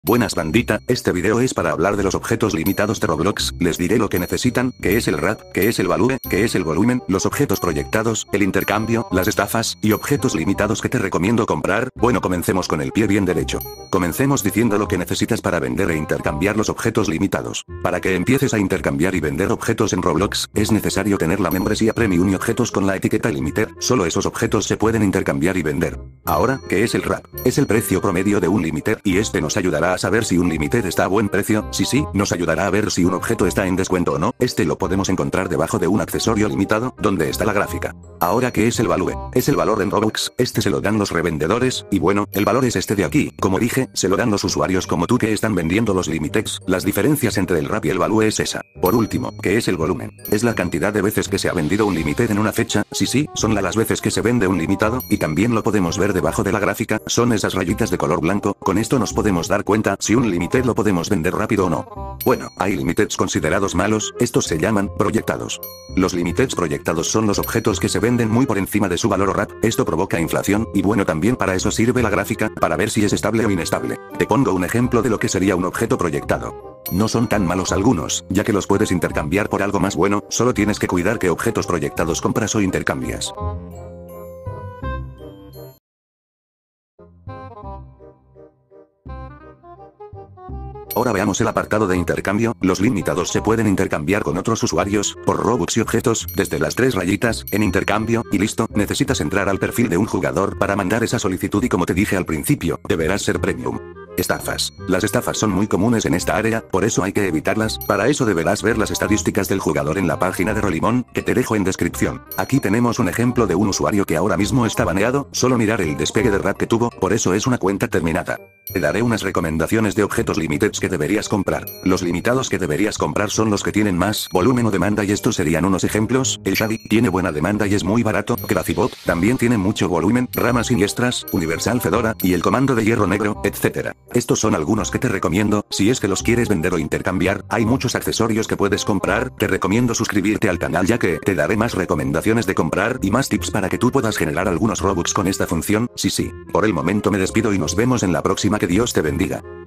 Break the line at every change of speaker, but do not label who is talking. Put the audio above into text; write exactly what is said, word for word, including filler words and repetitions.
Buenas bandita, este video es para hablar de los objetos limitados de Roblox, les diré lo que necesitan, qué es el R A P, qué es el value, qué es el volumen, los objetos proyectados, el intercambio, las estafas, y objetos limitados que te recomiendo comprar. Bueno, comencemos con el pie bien derecho. Comencemos diciendo lo que necesitas para vender e intercambiar los objetos limitados. Para que empieces a intercambiar y vender objetos en Roblox, es necesario tener la membresía Premium y objetos con la etiqueta Limited, solo esos objetos se pueden intercambiar y vender. Ahora, ¿qué es el R A P? Es el precio promedio de un Limited, y este nos ayudará a saber si un Limited está a buen precio. Si sí, nos ayudará a ver si un objeto está en descuento o no. Este lo podemos encontrar debajo de un accesorio limitado, donde está la gráfica. Ahora, ¿qué es el value? Es el valor en Roblox, este se lo dan los revendedores, y bueno, el valor es este de aquí. Como dije, se lo dan los usuarios como tú que están vendiendo los Limiteds. Las diferencias entre el R A P y el value es esa. Por último, ¿qué es el volumen? Es la cantidad de veces que se ha vendido un Limited en una fecha. Sí sí, son la las veces que se vende un limitado, y también lo podemos ver debajo de la gráfica, son esas rayitas de color blanco. Con esto nos podemos dar cuenta si un Limited lo podemos vender rápido o no. Bueno, hay Limiteds considerados malos, estos se llaman proyectados. Los Limiteds proyectados son los objetos que se venden muy por encima de su valor o R A P, esto provoca inflación, y bueno, también para eso sirve la gráfica, para ver si es estable o inestable. Te pongo un ejemplo de lo que sería un objeto proyectado. No son tan malos algunos, ya que los puedes intercambiar por algo más bueno, solo tienes que cuidar qué objetos proyectados compras o intercambias. Ahora veamos el apartado de intercambio. Los limitados se pueden intercambiar con otros usuarios, por Robux y objetos, desde las tres rayitas, en intercambio, y listo. Necesitas entrar al perfil de un jugador para mandar esa solicitud y como te dije al principio, deberás ser premium. Estafas. Las estafas son muy comunes en esta área, por eso hay que evitarlas. Para eso deberás ver las estadísticas del jugador en la página de Rolimon, que te dejo en descripción. Aquí tenemos un ejemplo de un usuario que ahora mismo está baneado, solo mirar el despegue de R A P que tuvo, por eso es una cuenta terminada. Te daré unas recomendaciones de objetos Limiteds que deberías comprar. Los limitados que deberías comprar son los que tienen más volumen o demanda y estos serían unos ejemplos. El Shady tiene buena demanda y es muy barato. Gracibot también tiene mucho volumen. Ramas siniestras, Universal Fedora y el comando de hierro negro, etcétera. Estos son algunos que te recomiendo, si es que los quieres vender o intercambiar. Hay muchos accesorios que puedes comprar, te recomiendo suscribirte al canal ya que te daré más recomendaciones de comprar y más tips para que tú puedas generar algunos Robux con esta función. Sí sí, por el momento me despido y nos vemos en la próxima, que Dios te bendiga.